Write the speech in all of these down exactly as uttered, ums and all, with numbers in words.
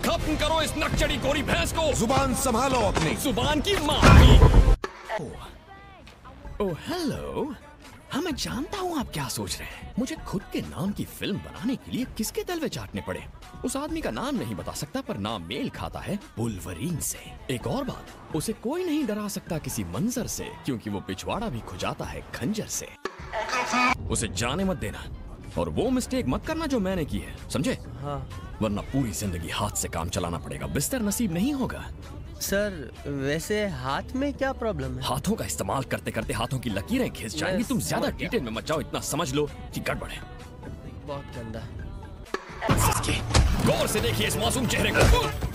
खत्म करो इस नकचड़ी गोरी भैंस को। जुबान संभालो अपनी। जुबान की माँ की। ओह हेलो, हाँ मैं जानता हूँ आप क्या सोच रहे हैं। मुझे खुद के नाम की फिल्म बनाने के लिए किसके तलवे चाटने पड़े। उस आदमी का नाम नहीं बता सकता पर नाम मेल खाता है वुल्वरीन से। एक और बात, उसे कोई नहीं डरा सकता किसी मंजर से, क्योंकि वो पिछवाड़ा भी खुजाता है खंजर से। उसे जाने मत देना और वो मिस्टेक मत करना जो मैंने की है, समझे? हाँ। वरना पूरी जिंदगी हाथ से काम चलाना पड़ेगा, बिस्तर नसीब नहीं होगा। सर वैसे हाथ में क्या प्रॉब्लम है? हाथों का इस्तेमाल करते करते हाथों की लकीरें घिस जाएंगी। तुम ज्यादा डिटेल में मत जाओ, इतना समझ लो कि गड़बड़ है। बहुत गंदा। गौर से देखिए इस मासूम चेहरे को।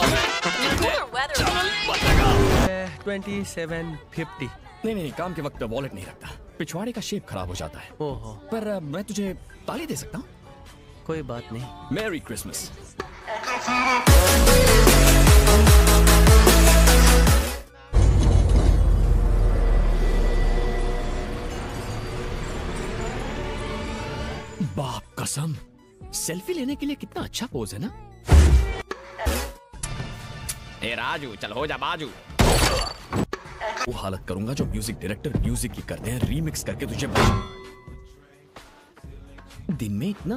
Twenty seven fifty. नहीं नहीं, काम के वक्त वॉलेट नहीं रखता, पिछवाड़े का शेप खराब हो जाता है। ओहो। पर uh, मैं तुझे ताली दे सकता हूँ। कोई बात नहीं। Merry Christmas. बाप कसम, सेल्फी लेने के लिए कितना अच्छा पोज है ना। ए राजू चल हो जा बाजू। वो हालत करूंगा जो म्यूजिक डायरेक्टर म्यूजिक की करते हैं, रीमिक्स करके तुझे दिन में इतना।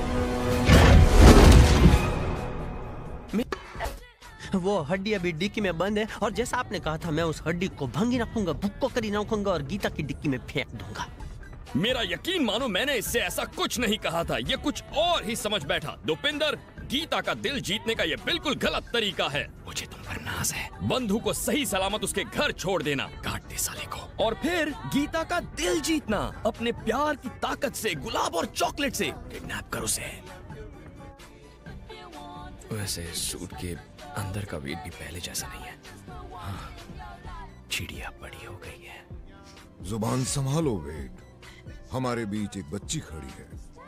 वो हड्डी अभी डिक्की में बंद है और जैसा आपने कहा था मैं उस हड्डी को भंगी रखूंगा, भुक्को करी रखूंगा और गीता की डिक्की में फेंक दूंगा। मेरा यकीन मानो, मैंने इससे ऐसा कुछ नहीं कहा था, ये कुछ और ही समझ बैठा। दोपिंदर, गीता का दिल जीतने का ये बिल्कुल गलत तरीका है। मुझे तुम पर नाज है। बंधु को सही सलामत उसके घर छोड़ देना, काट दे साले को, और फिर गीता का दिल जीतना अपने प्यार की ताकत से, गुलाब और चॉकलेट से। किडनैप कर उसे। वैसे सूट के अंदर का वेट भी पहले जैसा नहीं है। हाँ, चिड़िया बड़ी हो गई है। जुबान संभालो वेट, हमारे बीच एक बच्ची खड़ी है।